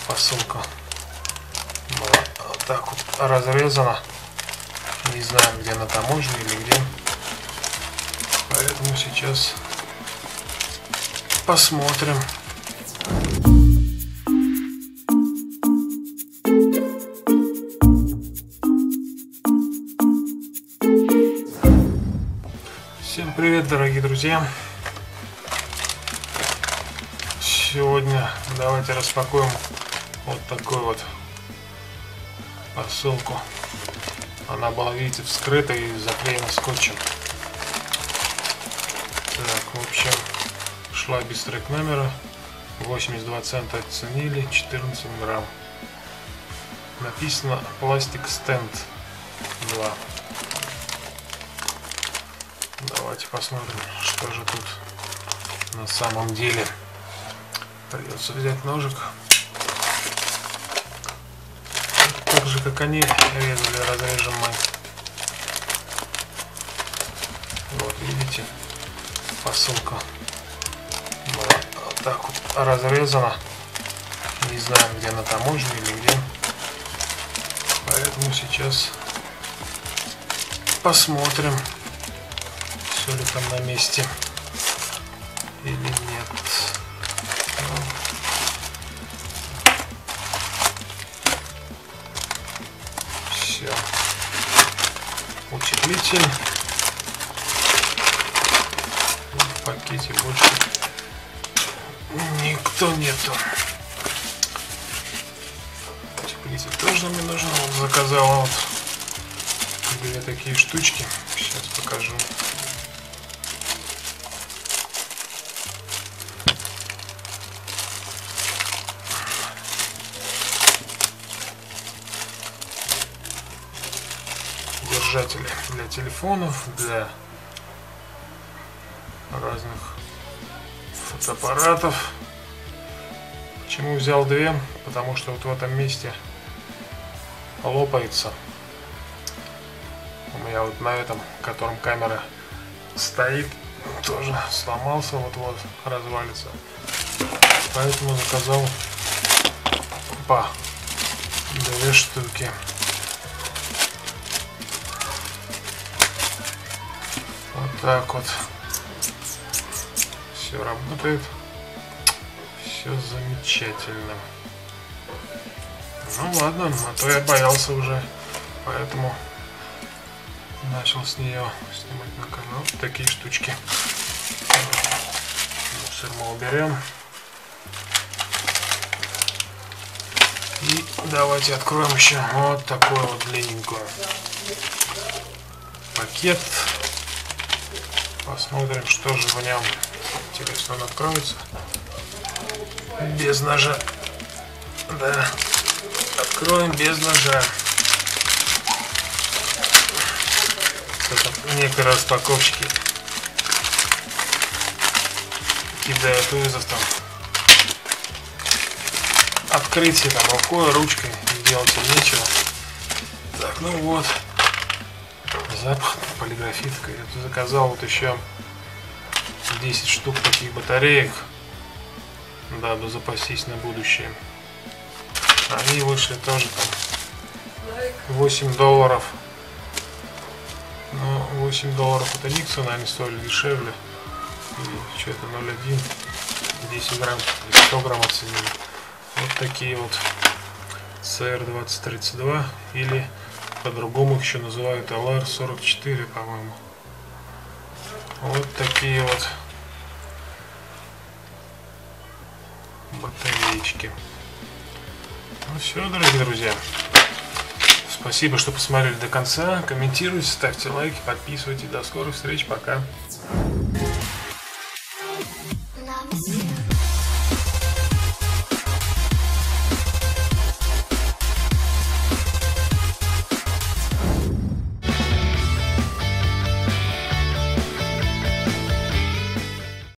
Посылка была вот так вот разрезана. Не знаю, где, на таможне или где. Поэтому сейчас посмотрим. Всем привет, дорогие друзья! Сегодня давайте распакуем вот такую вот посылку. Она была, видите, вскрыта и заклеена скотчем. Так, в общем, шла без трек номера. 82 цента оценили, 14 грамм. Написано пластик стенд 2. Давайте посмотрим, что же тут на самом деле. Придется взять ножик. Так же, как они резали, разрежем мы. Вот, видите, посылка была вот так вот разрезана. Не знаю, где, на таможне или где. Поэтому сейчас посмотрим, все ли там на месте или нет. Все. Утеплитель. В пакете больше никто нету. Утеплитель тоже мне нужен. Вот заказал вот две такие штучки. Сейчас покажу. Держатели для телефонов, для разных фотоаппаратов. Почему взял две? Потому что вот в этом месте лопается. У меня вот на этом, котором камера стоит, тоже сломался, вот-вот развалится. Поэтому заказал по две штуки. Вот так вот. Все работает. Все замечательно. Ну ладно, а то я боялся уже. Поэтому начал с нее снимать на камеру. Вот такие штучки. Мусор мы уберем. И давайте откроем еще вот такую вот длинненькую. Пакет. Посмотрим, что же в нем. Интересно, он откроется без ножа. Да, откроем без ножа. Некоторые распаковщики кидают вызов там. Открытие там рукой, ручкой, делать им нечего. Так, ну вот. Запах полиграфитка. Я заказал вот еще 10 штук таких батареек, дабы запастись на будущее. Они вышли тоже там $8. Но $8 это Никсон, они стоили дешевле. И что-то 0,1, 10 грамм или 100 грамм оценили. Вот такие вот CR2032 или по-другому их еще называют LR44, по-моему. Вот такие вот батареечки. Ну все, дорогие друзья. Спасибо, что посмотрели до конца. Комментируйте, ставьте лайки, подписывайтесь. До скорых встреч. Пока.